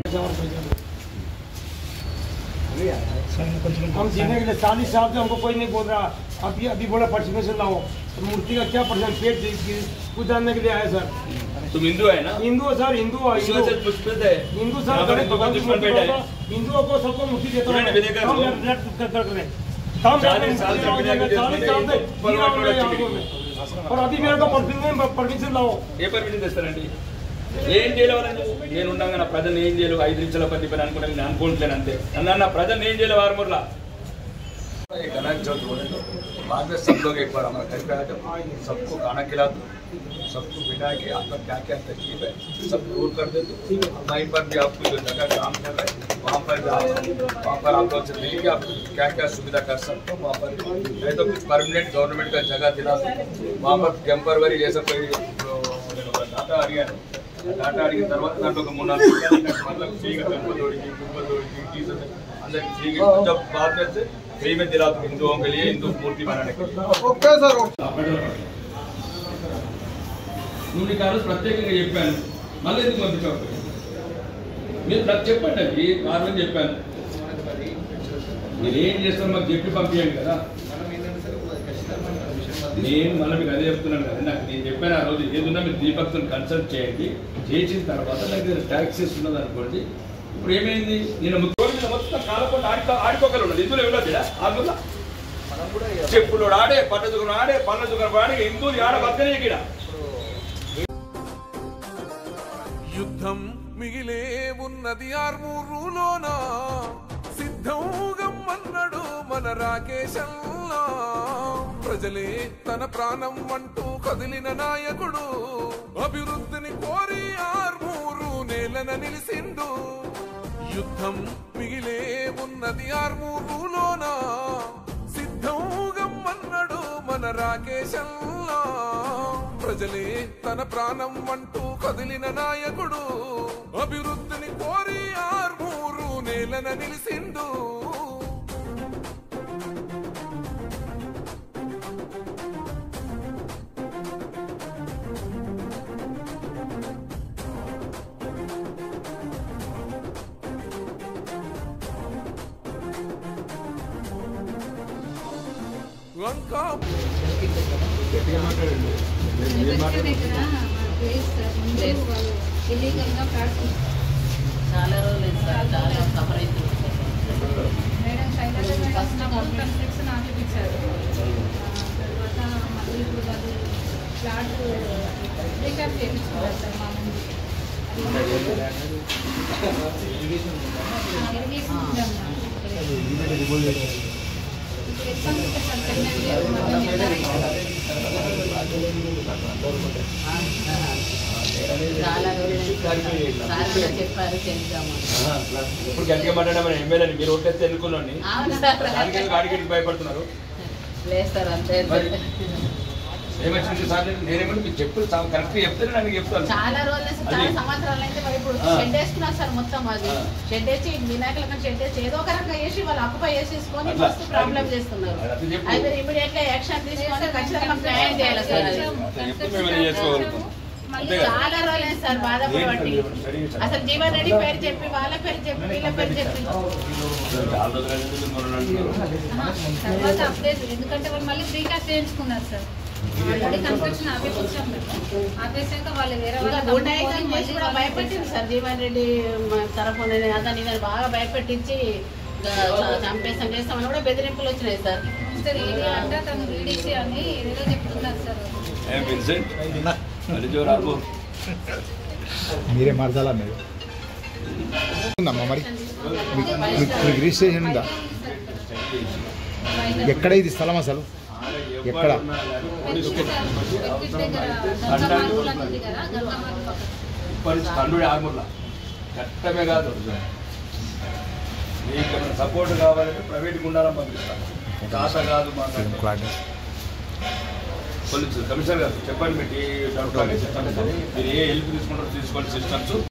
हम जीने के लिए 40 साल से हमको कोई नहीं बोल रहा। अभी बोला पार्टिसिपेशन लाओ, मूर्ति का क्या परसेंट पेट कुछ जानने के लिए आए सर। तुम हिंदू है ना? हिंदू है सर, हिंदू है, हिंदू सर, हिंदुओं को सबको मूर्ति देता हूँ। और अभी मेरे को परमिशन लाओ। ఏ పర్మిషన్ తెస్తారండి? ఏం చేయలేవారండి? నేను ఉండగా నా ప్రజలు ఏం చేయలేవు. 5 నిమిషాల పని అనుకుంటాను, నేను అనుకుంటలేను అంతే. నా ప్రజలు ఏం చేయలేవు ఆరుమూర్లా. गणेश चौथ बोले तो बाद में सब लोग एक बार हमारा घर पे आए थे, सबको खाना खिला दो, सबको बिठा के आपका क्या क्या तकलीफ है सब दूर कर दे दो। वहीं पर भी आपको जो जगह काम कर रहे हैं वहाँ पर आप लोग से मिलेंगे, आप क्या क्या सुविधा कर सकते हो वहाँ पर। नहीं तो कुछ परमानेंट गवर्नमेंट का जगह दिला दो, वहाँ पर टेम्पररी जैसा कोई डाटा अड़िगे तरह दांట్లో ఒక 3-4 मतलब फ्रीగా टेम्पररी अंदर फ्रीగా जब बाद में से फ्री में दिला दो हिंदुओं के लिए, हिंदू मूर्ति बनाने के लिए। Okay sir. నువ్వు నీకు ప్రత్యేకంగా చెప్పాను, మళ్ళీ ఎందుకు పంపించావు? మీరు నాకు చెప్పండి, అది కారణం చెప్పాను. మీరు ఏం చేస్తారో మాకు చెప్పి పంపించండి కదా. నేను మళ్ళీ మీకు అదే చెప్తున్నాను కదా, నాకు నేను చెప్పాను ఆ రోజు ఏదన్నా మీరు దీపక్తో కన్సల్ట్ చేయండి, చేసిన తర్వాత నాకు ట్యాక్సెస్ ఉన్నది అనుకోండి. ఇప్పుడు ఏమైంది, నేను మొత్తం కాలకుండా ఆడుకోగలను ఉన్నది హిందువులు ఎవరో ఆగులా చెప్పులు ఆడే, పట్ట దుకాణం ఆడే, పళ్ళ దుకాణం ఆడే, హిందువులు ఆడ బతకనే ఇక్కడ. యుద్ధం మిగిలే ఉన్నది ఆర్మూరులోనా, సిద్ధంగం అన్నాడు మన రాకేశల్లా. ప్రజలే తన ప్రాణం అంటూ కదిలిన నాయకుడు, అభివృద్ధిని కోరి ఆర్మూరు నేలన నిలిసిండు. యుద్ధం మిగిలే ఉన్నది ఆర్మూరులోనా, సిద్ధంగం అన్నాడు మన రాకేశల్లా. ప్రజలే తన ప్రాణం అంటూ కదిలిన నాయకుడు, అభివృద్ధిని కోరి ఆర్మూరు నేలన నిలిసిండు. చాలా రోజులు చాలా సఫర్ అవుతుంది మేడం. ఫస్ట్ కన్స్ట్రక్షన్ ఆపిపించారు, తర్వాత మళ్ళీ ఇప్పుడు అది ఫ్లాట్ రీక్యాప్ చేయించుకోవాలి సార్. మా ముందు చాలా రోజులు చెప్పారు చేద్దాము. ఇప్పుడు గట్టిగా మాట్లాడమని ఎమ్మెల్యే మీరు ఓట్లేస్తే ఎన్నుకున్నాను, దానికి భయపడుతున్నారు. లేదు సార్ అంతే. ఏమొచ్చింది సార్, నేనేమన్నా మీకు చెప్పులు కరెక్ట్ చెప్తే నాకు చెప్తాను. చాలా రోజులు చాలా సంవత్సరాలు అయితే ఇప్పుడు షెడ్ వేసుకున్నారు సార్. మొత్తం అది షెడ్ వేసి వినాయకుల షెడ్ వేసి ఏదో ఒక రకంగా వేసి వాళ్ళు అప్పుగా వేసేసుకొని మస్తు ప్రాబ్లం చేస్తున్నారు. అయితే ఇమీడియట్ గా యాక్షన్ తీసుకొని ఖచ్చితంగా న్యాయం చేయాలి సార్. చాలా రోజులు సార్ బాధపడబట్టి అసలు జీవన్ రెడ్డి పేరు చెప్పి వాళ్ళ పేరు చెప్పి వీళ్ళ పేరు చెప్పి తర్వాత అప్డేట్, ఎందుకంటే వాళ్ళు మళ్ళీ రీకాస్ట్ చేయించుకున్నారు సార్. ఆల్రెడీ కన్స్ట్రక్షన్ ఆపేసాక వాళ్ళు వేరే కూడా భయపెట్టింది సార్. జీవన్ రెడ్డి తరఫున అతను ఇదని బాగా భయపెట్టించి చంపేస్తాం చేస్తామని కూడా బెదిరింపులు వచ్చినాయి సార్. అంటే తను ఈడీసీ అని ఏదో చెప్తున్నారు సార్. మీరే మార్చాలా? మీరు ఉందమ్మా మరి మీకు రిజిస్ట్రేషన్ ఉందా? ఎక్కడ ఇది స్థలం అసలు ఎక్కడ? ఆర్మూర్లా చట్టమే కాదు, మీకు సపోర్ట్ కావాలంటే ప్రైవేట్ గుండాలని పంపిస్తాను. కాస కాదు మా పోలీసు కమిషనర్ గారు చెప్పండి, మీరు ఏ హెల్ప్ తీసుకుంటారో తీసుకోండి సిస్టమ్స్.